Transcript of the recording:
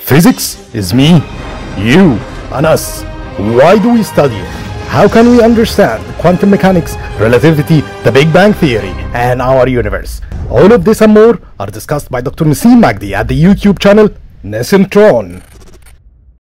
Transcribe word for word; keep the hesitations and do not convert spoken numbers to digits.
Physics is me, you, and us. Why do we study it? How can we understand quantum mechanics, relativity, the Big Bang Theory, and our universe? All of this and more are discussed by Doctor Naseem Magdi at the YouTube channel Nesentron.